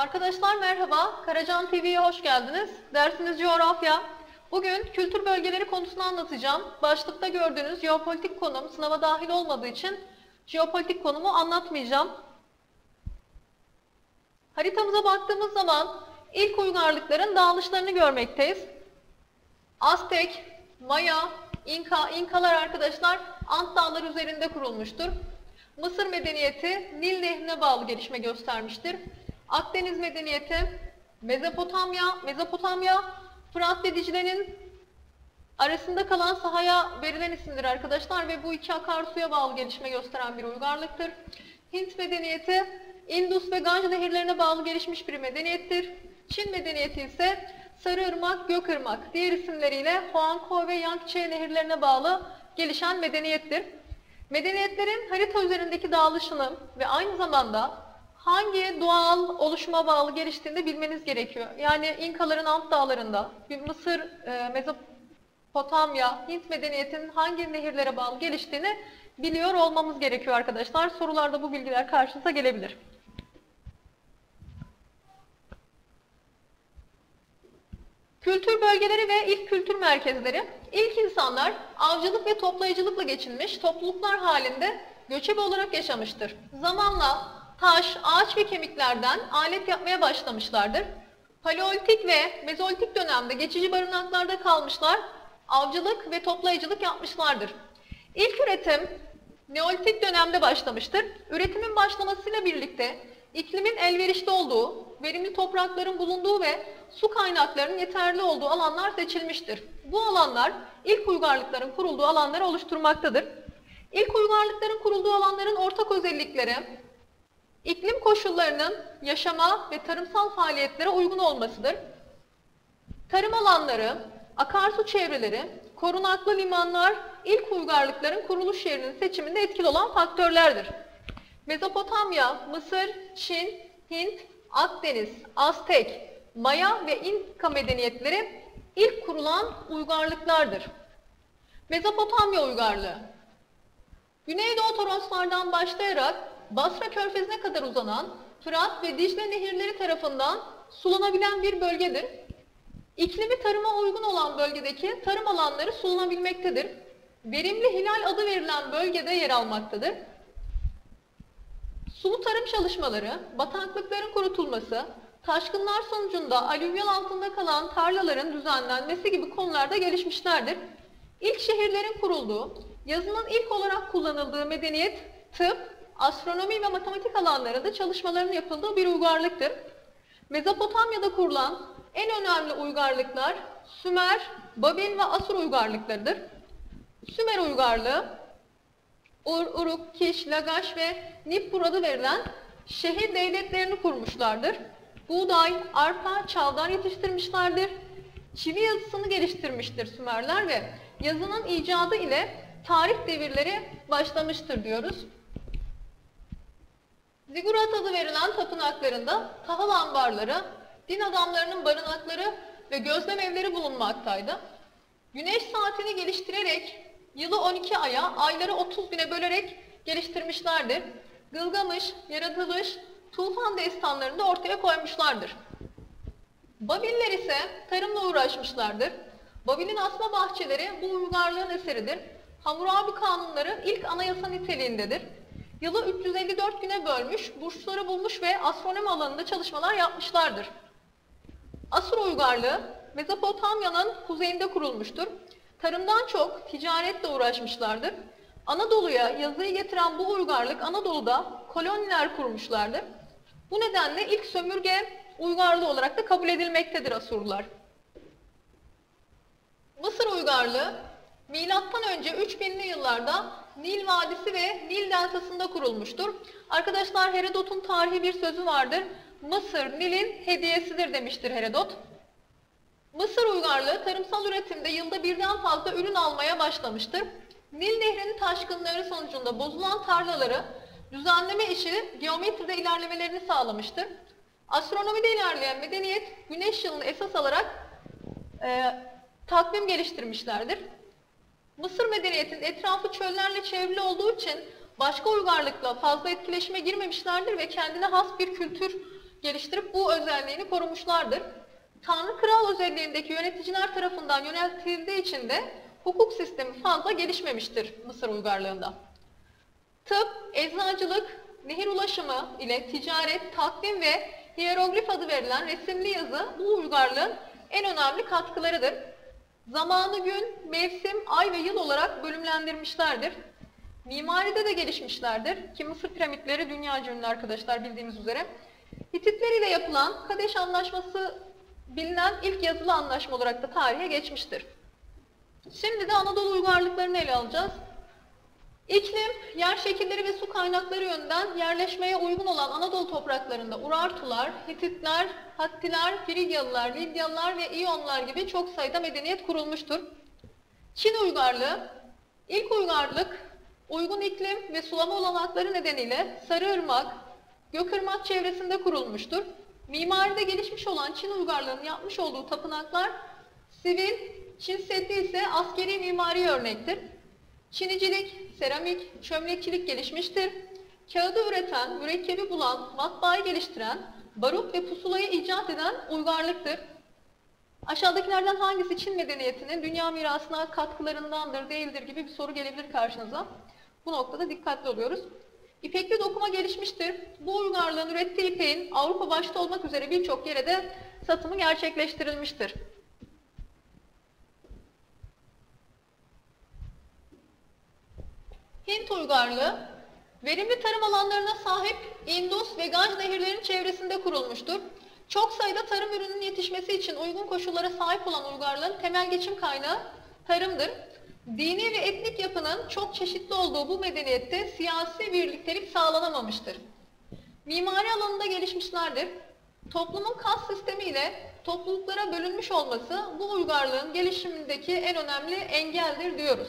Arkadaşlar merhaba, Karacan TV'ye hoş geldiniz. Dersimiz coğrafya. Bugün kültür bölgeleri konusunu anlatacağım. Başlıkta gördüğünüz jeopolitik konum sınava dahil olmadığı için jeopolitik konumu anlatmayacağım. Haritamıza baktığımız zaman ilk uygarlıkların dağılışlarını görmekteyiz. Aztek, Maya, İnkalar arkadaşlar Ant Dağları üzerinde kurulmuştur. Mısır medeniyeti Nil Nehri'ne bağlı gelişme göstermiştir. Akdeniz medeniyeti, Mezopotamya, Fırat ve Dicle'nin arasında kalan sahaya verilen isimdir arkadaşlar ve bu iki akarsuya bağlı gelişme gösteren bir uygarlıktır. Hint medeniyeti, Indus ve Ganj nehirlerine bağlı gelişmiş bir medeniyettir. Çin medeniyeti ise Sarıırmak, Gökırmak, diğer isimleriyle Huanghe ve Yangtze nehirlerine bağlı gelişen medeniyettir. Medeniyetlerin harita üzerindeki dağılışını ve aynı zamanda hangi doğal oluşuma bağlı geliştiğini bilmeniz gerekiyor. Yani İnkaların Ant Dağları'nda, Mısır, Mezopotamya, Hint medeniyetinin hangi nehirlere bağlı geliştiğini biliyor olmamız gerekiyor arkadaşlar. Sorularda bu bilgiler karşınıza gelebilir. Kültür bölgeleri ve ilk kültür merkezleri. İlk insanlar avcılık ve toplayıcılıkla geçinmiş, topluluklar halinde göçebe olarak yaşamıştır. Zamanla taş, ağaç ve kemiklerden alet yapmaya başlamışlardır. Paleolitik ve Mezolitik dönemde geçici barınaklarda kalmışlar, avcılık ve toplayıcılık yapmışlardır. İlk üretim Neolitik dönemde başlamıştır. Üretimin başlamasıyla birlikte iklimin elverişli olduğu, verimli toprakların bulunduğu ve su kaynaklarının yeterli olduğu alanlar seçilmiştir. Bu alanlar ilk uygarlıkların kurulduğu alanları oluşturmaktadır. İlk uygarlıkların kurulduğu alanların ortak özellikleri, iklim koşullarının yaşama ve tarımsal faaliyetlere uygun olmasıdır. Tarım alanları, akarsu çevreleri, korunaklı limanlar ilk uygarlıkların kuruluş yerinin seçiminde etkili olan faktörlerdir. Mezopotamya, Mısır, Çin, Hint, Akdeniz, Aztek, Maya ve İnka medeniyetleri ilk kurulan uygarlıklardır. Mezopotamya uygarlığı, Güneydoğu Toroslardan başlayarak Basra Körfezi'ne kadar uzanan Fırat ve Dicle nehirleri tarafından sulanabilen bir bölgedir. İklimi tarıma uygun olan bölgedeki tarım alanları sulanabilmektedir. Verimli Hilal adı verilen bölgede yer almaktadır. Sulu tarım çalışmaları, bataklıkların kurutulması, taşkınlar sonucunda alüvyal altında kalan tarlaların düzenlenmesi gibi konularda gelişmişlerdir. İlk şehirlerin kurulduğu, yazının ilk olarak kullanıldığı medeniyet, tıp, astronomi ve matematik alanlarında çalışmaların yapıldığı bir uygarlıktır. Mezopotamya'da kurulan en önemli uygarlıklar Sümer, Babil ve Asur uygarlıklarıdır. Sümer uygarlığı, Uruk, Kiş, Lagaş ve Nippur adı verilen şehir devletlerini kurmuşlardır. Buğday, arpa, çavdar yetiştirmişlerdir. Çivi yazısını geliştirmiştir Sümerler ve yazının icadı ile tarih devirleri başlamıştır diyoruz. Zigurat adı verilen tapınaklarında tahıl ambarları, din adamlarının barınakları ve gözlem evleri bulunmaktaydı. Güneş saatini geliştirerek yılı 12 aya, ayları 30 güne bölerek geliştirmişlerdir. Gılgamış, yaratılış, tufan destanlarını da ortaya koymuşlardır. Babiller ise tarımla uğraşmışlardır. Babil'in asma bahçeleri bu uygarlığın eseridir. Hammurabi kanunları ilk anayasa niteliğindedir. Yılı 354 güne bölmüş, burçları bulmuş ve astronomi alanında çalışmalar yapmışlardır. Asur uygarlığı Mezopotamya'nın kuzeyinde kurulmuştur. Tarımdan çok ticaretle uğraşmışlardır. Anadolu'ya yazıyı getiren bu uygarlık Anadolu'da koloniler kurmuşlardır. Bu nedenle ilk sömürge uygarlığı olarak da kabul edilmektedir Asurlular. Mısır uygarlığı milattan önce 3000'li yıllarda Nil Vadisi ve Nil Deltası'nda kurulmuştur. Arkadaşlar Herodot'un tarihi bir sözü vardır. Mısır Nil'in hediyesidir demiştir Herodot. Mısır uygarlığı tarımsal üretimde yılda birden fazla ürün almaya başlamıştır. Nil Nehri'nin taşkınları sonucunda bozulan tarlaları düzenleme işi geometride ilerlemelerini sağlamıştır. Astronomide ilerleyen medeniyet güneş yılını esas alarak takvim geliştirmişlerdir. Mısır medeniyetinin etrafı çöllerle çevrili olduğu için başka uygarlıkla fazla etkileşime girmemişlerdir ve kendine has bir kültür geliştirip bu özelliğini korumuşlardır. Tanrı kral özelliğindeki yöneticiler tarafından yöneltildiği için de hukuk sistemi fazla gelişmemiştir Mısır uygarlığında. Tıp, eczacılık, nehir ulaşımı ile ticaret, takvim ve hieroglif adı verilen resimli yazı bu uygarlığın en önemli katkılarıdır. Zamanı gün, mevsim, ay ve yıl olarak bölümlendirmişlerdir. Mimaride de gelişmişlerdir ki Mısır piramitleri dünyaca ünlü arkadaşlar bildiğimiz üzere. Hititler ile yapılan Kadeş Anlaşması bilinen ilk yazılı anlaşma olarak da tarihe geçmiştir. Şimdi de Anadolu uygarlıklarını ele alacağız. İklim, yer şekilleri ve su kaynakları yönünden yerleşmeye uygun olan Anadolu topraklarında Urartular, Hititler, Hattiler, Frigyalılar, Lidyalılar ve İyonlar gibi çok sayıda medeniyet kurulmuştur. Çin uygarlığı, ilk uygarlık, uygun iklim ve sulama olanakları nedeniyle Sarıırmak, Gökırmak çevresinde kurulmuştur. Mimaride gelişmiş olan Çin uygarlığının yapmış olduğu tapınaklar, sivil, Çin Seddi ise askeri mimari örnektir. Çinicilik, seramik, çömlekçilik gelişmiştir. Kağıdı üreten, mürekkebi bulan, matbaayı geliştiren, barut ve pusulayı icat eden uygarlıktır. Aşağıdakilerden hangisi Çin medeniyetinin dünya mirasına katkılarındandır, değildir gibi bir soru gelebilir karşınıza. Bu noktada dikkatli oluyoruz. İpekli dokuma gelişmiştir. Bu uygarlığın ürettiği ipeğin Avrupa başta olmak üzere birçok yere de satımı gerçekleştirilmiştir. Hint uygarlığı, verimli tarım alanlarına sahip Indus ve Ganj nehirlerinin çevresinde kurulmuştur. Çok sayıda tarım ürününün yetişmesi için uygun koşullara sahip olan uygarlığın temel geçim kaynağı tarımdır. Dini ve etnik yapının çok çeşitli olduğu bu medeniyette siyasi birliktelik sağlanamamıştır. Mimari alanında gelişmişlerdir. Toplumun kas sistemi ile topluluklara bölünmüş olması bu uygarlığın gelişimindeki en önemli engeldir diyoruz.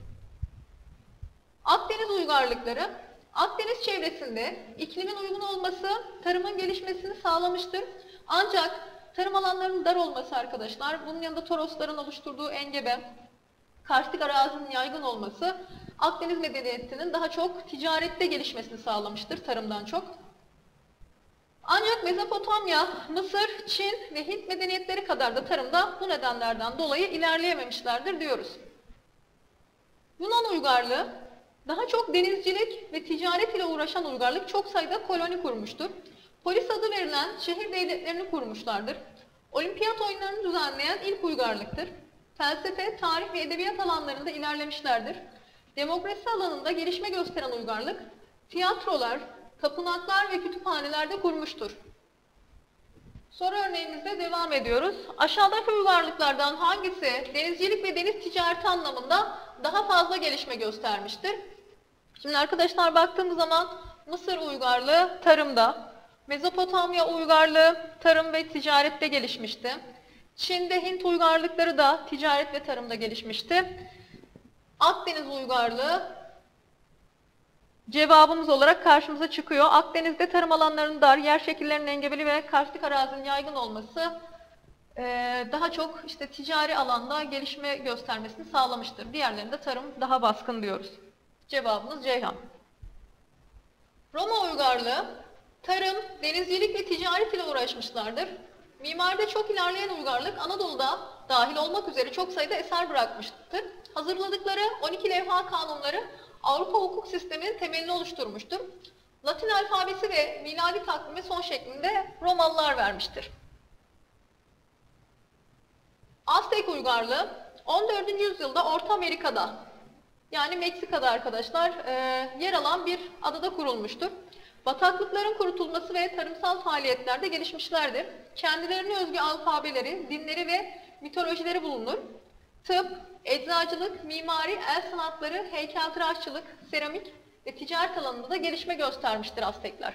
Akdeniz uygarlıkları, Akdeniz çevresinde iklimin uygun olması tarımın gelişmesini sağlamıştır. Ancak tarım alanlarının dar olması arkadaşlar, bunun yanında Torosların oluşturduğu engebe, karstik arazinin yaygın olması Akdeniz medeniyetinin daha çok ticarette gelişmesini sağlamıştır tarımdan çok. Ancak Mezopotamya, Mısır, Çin ve Hint medeniyetleri kadar da tarımda bu nedenlerden dolayı ilerleyememişlerdir diyoruz. Yunan uygarlığı, daha çok denizcilik ve ticaret ile uğraşan uygarlık çok sayıda koloni kurmuştur. Polis adı verilen şehir devletlerini kurmuşlardır. Olimpiyat oyunlarını düzenleyen ilk uygarlıktır. Felsefe, tarih ve edebiyat alanlarında ilerlemişlerdir. Demokrasi alanında gelişme gösteren uygarlık, tiyatrolar, tapınaklar ve kütüphanelerde kurmuştur. Soru örneğimizde devam ediyoruz. Aşağıdaki uygarlıklardan hangisi denizcilik ve deniz ticareti anlamında daha fazla gelişme göstermiştir? Şimdi arkadaşlar baktığımız zaman Mısır uygarlığı tarımda, Mezopotamya uygarlığı tarım ve ticarette gelişmişti. Çin'de Hint uygarlıkları da ticaret ve tarımda gelişmişti. Akdeniz uygarlığı cevabımız olarak karşımıza çıkıyor. Akdeniz'de tarım alanlarının dar, yer şekillerinin engebeli ve karstik arazinin yaygın olması daha çok işte ticari alanda gelişme göstermesini sağlamıştır. Diğerlerinde tarım daha baskın diyoruz. Cevabımız Ceyhan. Roma uygarlığı tarım, denizcilik ve ticaret ile uğraşmışlardır. Mimaride çok ilerleyen uygarlık Anadolu'da dahil olmak üzere çok sayıda eser bırakmıştır. Hazırladıkları 12 levha kanunları Avrupa hukuk sisteminin temelini oluşturmuştur. Latin alfabesi ve miladi takvimi son şeklinde Romalılar vermiştir. Aztek uygarlığı 14. yüzyılda Orta Amerika'da yani Meksika'da arkadaşlar yer alan bir adada kurulmuştur. Bataklıkların kurutulması ve tarımsal faaliyetlerde gelişmişlerdir. Kendilerine özgü alfabeleri, dinleri ve mitolojileri bulunur. Tıp, eczacılık, mimari, el sanatları, heykeltıraşçılık, seramik ve ticaret alanında da gelişme göstermiştir Aztekler.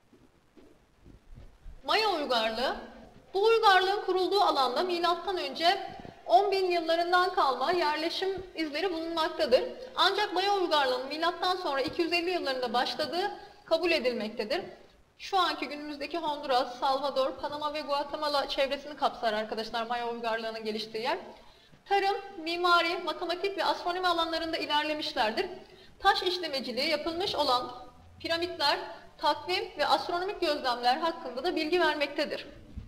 Maya uygarlığı, bu uygarlığın kurulduğu alanda milattan önce 10.000 yıllarından kalma yerleşim izleri bulunmaktadır. Ancak Maya uygarlığının milattan sonra 250 yıllarında başladığı kabul edilmektedir. Şu anki günümüzdeki Honduras, Salvador, Panama ve Guatemala çevresini kapsar arkadaşlar Maya uygarlığının geliştiği yer. Tarım, mimari, matematik ve astronomi alanlarında ilerlemişlerdir. Taş işlemeciliği yapılmış olan piramitler takvim ve astronomik gözlemler hakkında da bilgi vermektedir.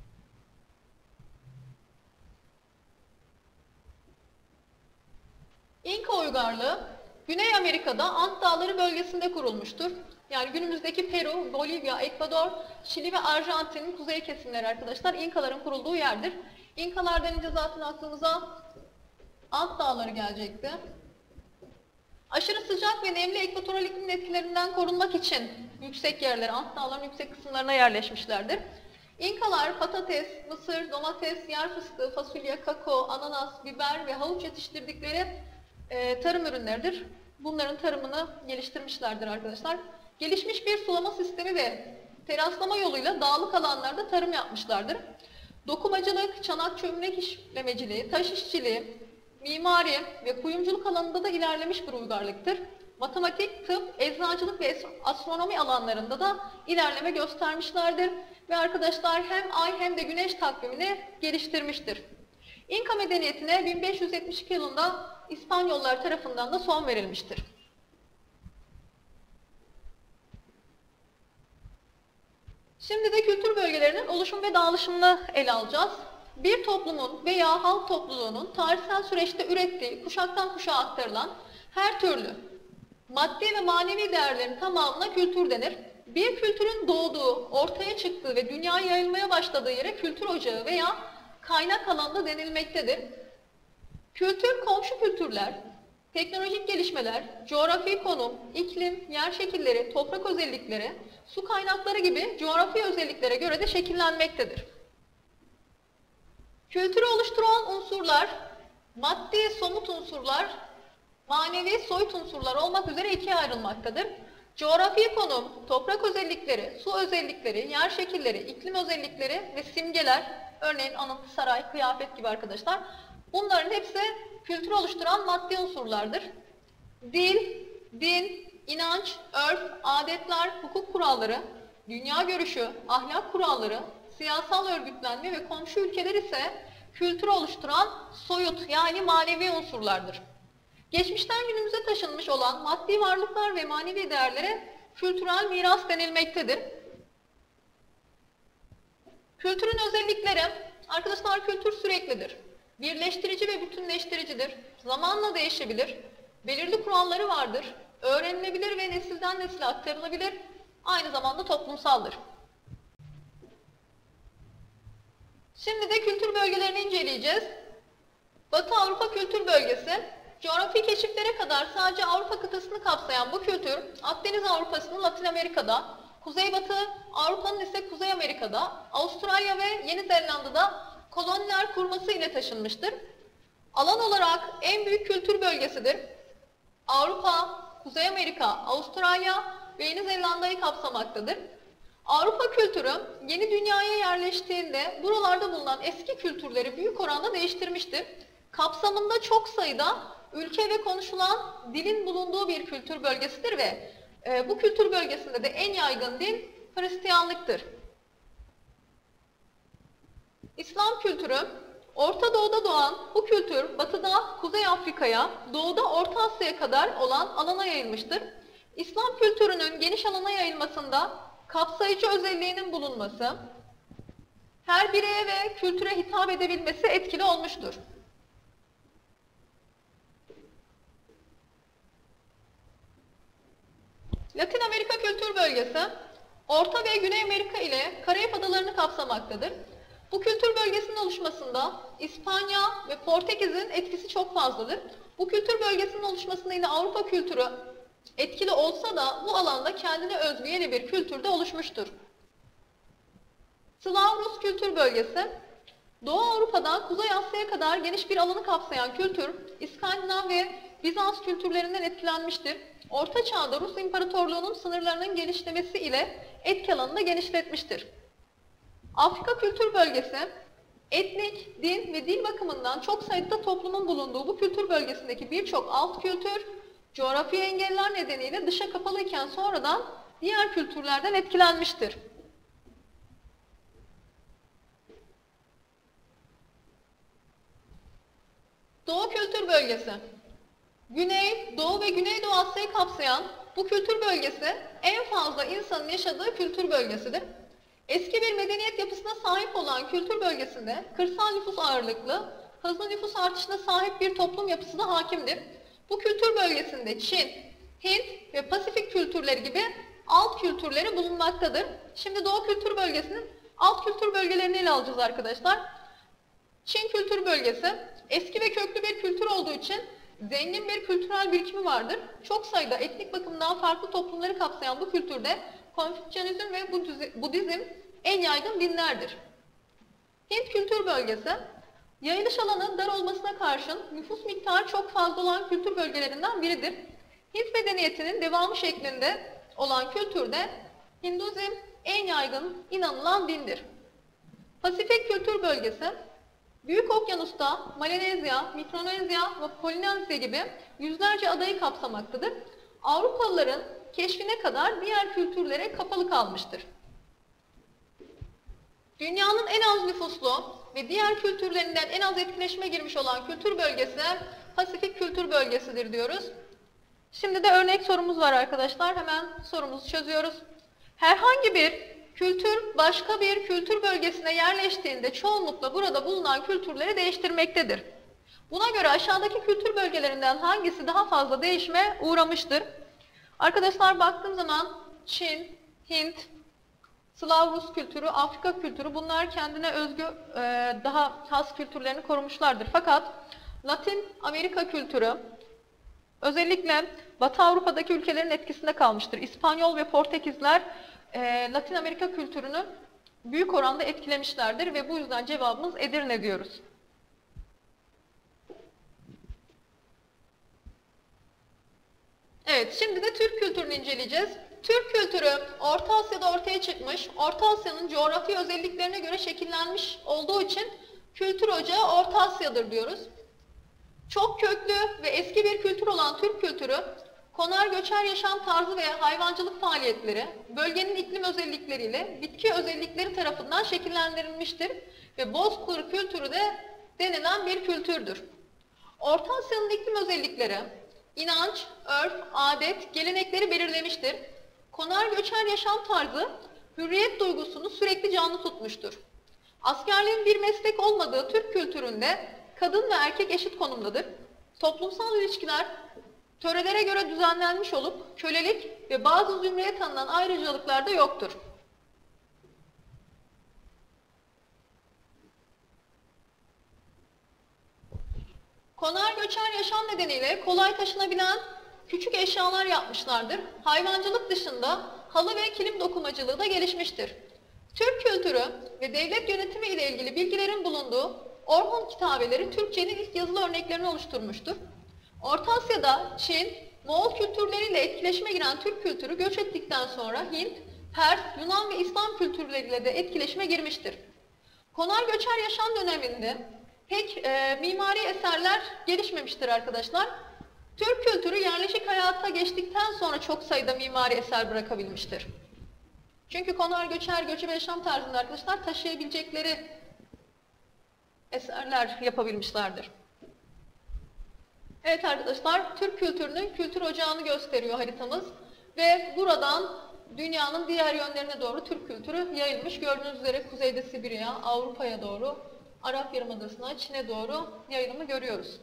İnka uygarlığı, Güney Amerika'da Ant Dağları bölgesinde kurulmuştur. Yani günümüzdeki Peru, Bolivya, Ekvador, Şili ve Arjantin'in kuzey kesimleri arkadaşlar İnkaların kurulduğu yerdir. İnkalar denince zaten aklımıza Ant Dağları gelecekti. Aşırı sıcak ve nemli ekvatoral iklimin etkilerinden korunmak için yüksek yerlere, Ant Dağları'nın yüksek kısımlarına yerleşmişlerdir. İnkalar patates, mısır, domates, yer fıstığı, fasulye, kakao, ananas, biber ve havuç yetiştirdikleri tarım ürünleridir. Bunların tarımını geliştirmişlerdir arkadaşlar. Gelişmiş bir sulama sistemi ve teraslama yoluyla dağlık alanlarda tarım yapmışlardır. Dokumacılık, çanak çömlek işlemeciliği, taş işçiliği, mimari ve kuyumculuk alanında da ilerlemiş bir uygarlıktır. Matematik, tıp, eczacılık ve astronomi alanlarında da ilerleme göstermişlerdir. Ve arkadaşlar hem ay hem de güneş takvimini geliştirmiştir. İnka medeniyetine 1572 yılında İspanyollar tarafından da son verilmiştir. Şimdi de kültür bölgelerinin oluşum ve dağılışını ele alacağız. Bir toplumun veya halk topluluğunun tarihsel süreçte ürettiği, kuşaktan kuşağa aktarılan her türlü maddi ve manevi değerlerin tamamına kültür denir. Bir kültürün doğduğu, ortaya çıktığı ve dünyaya yayılmaya başladığı yere kültür ocağı veya kaynak alanı denilmektedir. Kültür, komşu kültürler, teknolojik gelişmeler, coğrafi konum, iklim, yer şekilleri, toprak özellikleri, su kaynakları gibi coğrafi özelliklere göre de şekillenmektedir. Kültürü oluşturan unsurlar, maddi somut unsurlar, manevi soyut unsurlar olmak üzere ikiye ayrılmaktadır. Coğrafi konum, toprak özellikleri, su özellikleri, yer şekilleri, iklim özellikleri ve simgeler, örneğin anıt, saray, kıyafet gibi arkadaşlar, bunların hepsi kültürü oluşturan maddi unsurlardır. Dil, din, inanç, örf, adetler, hukuk kuralları, dünya görüşü, ahlak kuralları, siyasal örgütlenme ve komşu ülkeler ise kültürü oluşturan soyut yani manevi unsurlardır. Geçmişten günümüze taşınmış olan maddi varlıklar ve manevi değerlere kültürel miras denilmektedir. Kültürün özellikleri, arkadaşlar kültür süreklidir. Birleştirici ve bütünleştiricidir. Zamanla değişebilir. Belirli kuralları vardır. Öğrenilebilir ve nesilden nesile aktarılabilir. Aynı zamanda toplumsaldır. Şimdi de kültür bölgelerini inceleyeceğiz. Batı Avrupa Kültür Bölgesi, coğrafi keşiflere kadar sadece Avrupa kıtasını kapsayan bu kültür, Akdeniz Avrupa'sının Latin Amerika'da, Kuzeybatı Avrupa'nın ise Kuzey Amerika'da, Avustralya ve Yeni Zelanda'da koloniler kurması ile taşınmıştır. Alan olarak en büyük kültür bölgesidir. Avrupa, Kuzey Amerika, Avustralya ve Yeni Zelanda'yı kapsamaktadır. Avrupa kültürü yeni dünyaya yerleştiğinde buralarda bulunan eski kültürleri büyük oranda değiştirmiştir. Kapsamında çok sayıda ülke ve konuşulan dilin bulunduğu bir kültür bölgesidir ve bu kültür bölgesinde de en yaygın din Hristiyanlıktır. İslam kültürü, Orta Doğu'da doğan bu kültür batıda Kuzey Afrika'ya, doğuda Orta Asya'ya kadar olan alana yayılmıştır. İslam kültürünün geniş alana yayılmasında kapsayıcı özelliğinin bulunması, her bireye ve kültüre hitap edebilmesi etkili olmuştur. Latin Amerika Kültür Bölgesi, Orta ve Güney Amerika ile Karayip Adalarını kapsamaktadır. Bu kültür bölgesinin oluşmasında İspanya ve Portekiz'in etkisi çok fazladır. Bu kültür bölgesinin oluşmasında yine Avrupa kültürü etkili olsa da bu alanda kendine özgü yeni bir kültür de oluşmuştur. Slav Rus Kültür Bölgesi, Doğu Avrupa'dan Kuzey Asya'ya kadar geniş bir alanı kapsayan kültür, İskandinav ve Bizans kültürlerinden etkilenmiştir. Orta Çağ'da Rus İmparatorluğu'nun sınırlarının genişlemesi ile etki alanını da genişletmiştir. Afrika Kültür Bölgesi, etnik, din ve dil bakımından çok sayıda toplumun bulunduğu bu kültür bölgesindeki birçok alt kültür, coğrafi engeller nedeniyle dışa kapalı iken sonradan diğer kültürlerden etkilenmiştir. Doğu Kültür Bölgesi, Güney, Doğu ve Güneydoğu Asya'yı kapsayan bu kültür bölgesi en fazla insanın yaşadığı kültür bölgesidir. Eski bir medeniyet yapısına sahip olan kültür bölgesinde kırsal nüfus ağırlıklı, hızlı nüfus artışına sahip bir toplum yapısı da hakimdir. Bu kültür bölgesinde Çin, Hint ve Pasifik kültürleri gibi alt kültürleri bulunmaktadır. Şimdi Doğu kültür bölgesinin alt kültür bölgelerini ele alacağız arkadaşlar. Çin kültür bölgesi eski ve köklü bir kültür olduğu için zengin bir kültürel birikimi vardır. Çok sayıda etnik bakımdan farklı toplumları kapsayan bu kültürde Konfüçyanizm ve Budizm en yaygın dinlerdir. Hint kültür bölgesi yayılış alanı dar olmasına karşın nüfus miktarı çok fazla olan kültür bölgelerinden biridir. Hint medeniyetinin devamı şeklinde olan kültürde Hinduizm en yaygın inanılan dindir. Pasifik kültür bölgesi Büyük Okyanus'ta Malezya, Mikronezya ve Polinezya gibi yüzlerce adayı kapsamaktadır. Avrupalıların keşfine kadar diğer kültürlere kapalı kalmıştır. Dünyanın en az nüfuslu ve diğer kültürlerinden en az etkileşime girmiş olan kültür bölgesi Pasifik kültür bölgesidir diyoruz. Şimdi de örnek sorumuz var arkadaşlar. Hemen sorumuzu çözüyoruz. Herhangi bir kültür başka bir kültür bölgesine yerleştiğinde çoğunlukla burada bulunan kültürleri değiştirmektedir. Buna göre aşağıdaki kültür bölgelerinden hangisi daha fazla değişime uğramıştır? Arkadaşlar baktığım zaman Çin, Hint, Slav Rus kültürü, Afrika kültürü bunlar kendine özgü daha has kültürlerini korumuşlardır. Fakat Latin Amerika kültürü özellikle Batı Avrupa'daki ülkelerin etkisinde kalmıştır. İspanyol ve Portekizler Latin Amerika kültürünü büyük oranda etkilemişlerdir ve bu yüzden cevabımız Edirne diyoruz. Evet, şimdi de Türk kültürünü inceleyeceğiz. Türk kültürü Orta Asya'da ortaya çıkmış, Orta Asya'nın coğrafi özelliklerine göre şekillenmiş olduğu için kültür ocağı Orta Asya'dır diyoruz. Çok köklü ve eski bir kültür olan Türk kültürü, konar göçer yaşam tarzı veya hayvancılık faaliyetleri, bölgenin iklim özellikleriyle bitki özellikleri tarafından şekillendirilmiştir ve Bozkır kültürü de denilen bir kültürdür. Orta Asya'nın iklim özellikleri, inanç, örf, adet, gelenekleri belirlemiştir. Konar göçer yaşam tarzı, hürriyet duygusunu sürekli canlı tutmuştur. Askerliğin bir meslek olmadığı Türk kültüründe kadın ve erkek eşit konumdadır. Toplumsal ilişkiler törelere göre düzenlenmiş olup kölelik ve bazı zümreye tanınan ayrıcalıklar da yoktur. Konar göçer yaşam nedeniyle kolay taşınabilen küçük eşyalar yapmışlardır. Hayvancılık dışında halı ve kilim dokumacılığı da gelişmiştir. Türk kültürü ve devlet yönetimi ile ilgili bilgilerin bulunduğu Orhun kitabeleri Türkçenin ilk yazılı örneklerini oluşturmuştur. Orta Asya'da Çin, Moğol kültürleriyle etkileşime giren Türk kültürü göç ettikten sonra Hint, Pers, Yunan ve İslam kültürleriyle de etkileşime girmiştir. Konar göçer yaşam döneminde pek mimari eserler gelişmemiştir arkadaşlar. Türk kültürü yerleşik hayata geçtikten sonra çok sayıda mimari eser bırakabilmiştir. Çünkü konar göçer göçebe yaşam tarzında arkadaşlar taşıyabilecekleri eserler yapabilmişlerdir. Evet arkadaşlar, Türk kültürünün kültür ocağını gösteriyor haritamız ve buradan dünyanın diğer yönlerine doğru Türk kültürü yayılmış. Gördüğünüz üzere kuzeyde Sibirya, Avrupa'ya doğru, Arap Yarımadası'na, Çin'e doğru yayılımı görüyoruz.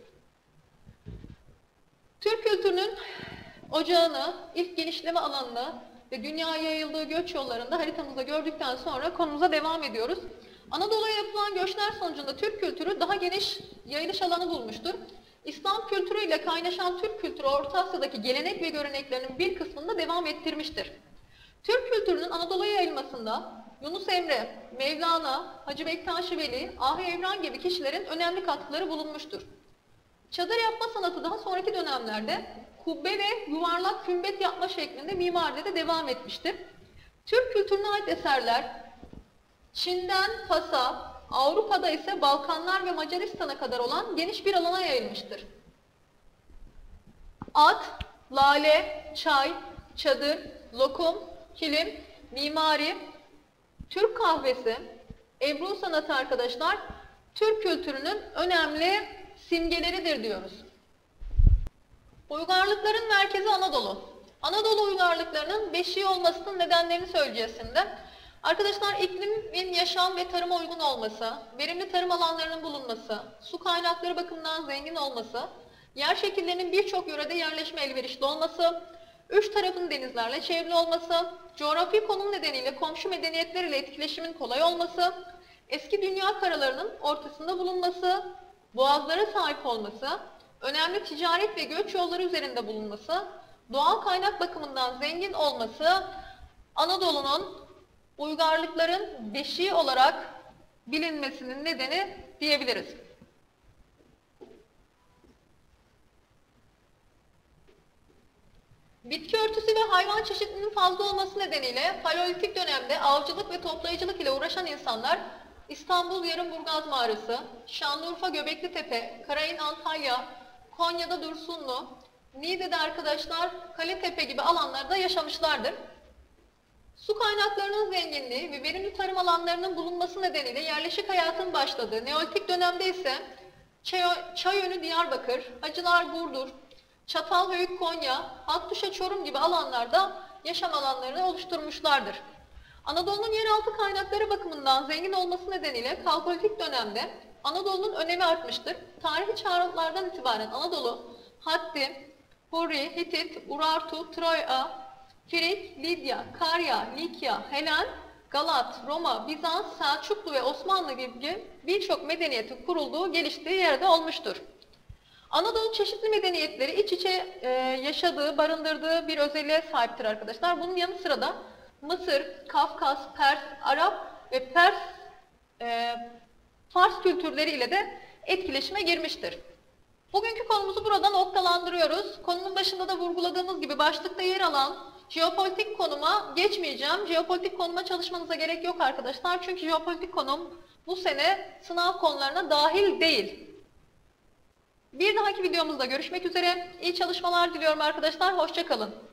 Türk kültürünün ocağını, ilk genişleme alanını ve dünyaya yayıldığı göç yollarında haritamızda gördükten sonra konumuza devam ediyoruz. Anadolu'ya yapılan göçler sonucunda Türk kültürü daha geniş yayılış alanı bulmuştur. İslam kültürüyle kaynaşan Türk kültürü Orta Asya'daki gelenek ve göreneklerinin bir kısmını da devam ettirmiştir. Türk kültürünün Anadolu'ya yayılmasında Yunus Emre, Mevlana, Hacı Bektaş Veli, Ahi Evran gibi kişilerin önemli katkıları bulunmuştur. Çadır yapma sanatı daha sonraki dönemlerde kubbe ve yuvarlak kümbet yapma şeklinde mimaride de devam etmiştir. Türk kültürüne ait eserler Çin'den Fas'a, Avrupa'da ise Balkanlar ve Macaristan'a kadar olan geniş bir alana yayılmıştır. At, lale, çay, çadır, lokum, kilim, mimari, Türk kahvesi, Ebru sanatı arkadaşlar Türk kültürünün önemli simgeleridir diyoruz. Uygarlıkların merkezi Anadolu. Anadolu uygarlıklarının beşiği olmasının nedenlerini söyleyeceğiz şimdi. Arkadaşlar iklimin yaşam ve tarıma uygun olması, verimli tarım alanlarının bulunması, su kaynakları bakımından zengin olması, yer şekillerinin birçok yörede yerleşme elverişli olması, üç tarafın denizlerle çevrili olması, coğrafi konum nedeniyle komşu medeniyetler ile etkileşimin kolay olması, eski dünya karalarının ortasında bulunması, boğazlara sahip olması, önemli ticaret ve göç yolları üzerinde bulunması, doğal kaynak bakımından zengin olması, Anadolu'nun uygarlıkların beşiği olarak bilinmesinin nedeni diyebiliriz. Bitki örtüsü ve hayvan çeşitliliğinin fazla olması nedeniyle Paleolitik dönemde avcılık ve toplayıcılık ile uğraşan insanlar İstanbul Yarımburgaz Mağarası, Şanlıurfa Göbeklitepe, Karayın Antalya, Konya'da Dursunlu, Niğde'de arkadaşlar Kaletepe gibi alanlarda yaşamışlardır. Su kaynaklarının zenginliği ve verimli tarım alanlarının bulunması nedeniyle yerleşik hayatın başladığı Neolitik dönemde ise Çayönü Diyarbakır, Hacılar Burdur, Çatalhöyük Konya, Hattuşa Çorum gibi alanlarda yaşam alanlarını oluşturmuşlardır. Anadolu'nun yeraltı kaynakları bakımından zengin olması nedeniyle Kalkolitik dönemde Anadolu'nun önemi artmıştır. Tarihi çağrılardan itibaren Anadolu, Hatti, Hurri, Hitit, Urartu, Troya, Firik, Lidya, Karya, Likya, Helen, Galat, Roma, Bizans, Selçuklu ve Osmanlı gibi birçok medeniyetin kurulduğu, geliştiği yerde olmuştur. Anadolu çeşitli medeniyetleri iç içe yaşadığı, barındırdığı bir özelliğe sahiptir arkadaşlar. Bunun yanı sıra da Mısır, Kafkas, Pers, Arap ve Fars kültürleri ile de etkileşime girmiştir. Bugünkü konumuzu burada noktalandırıyoruz. Konunun başında da vurguladığımız gibi başlıkta yer alan jeopolitik konuma geçmeyeceğim. Jeopolitik konuma çalışmanıza gerek yok arkadaşlar. Çünkü jeopolitik konum bu sene sınav konularına dahil değil. Bir dahaki videomuzda görüşmek üzere. İyi çalışmalar diliyorum arkadaşlar. Hoşça kalın.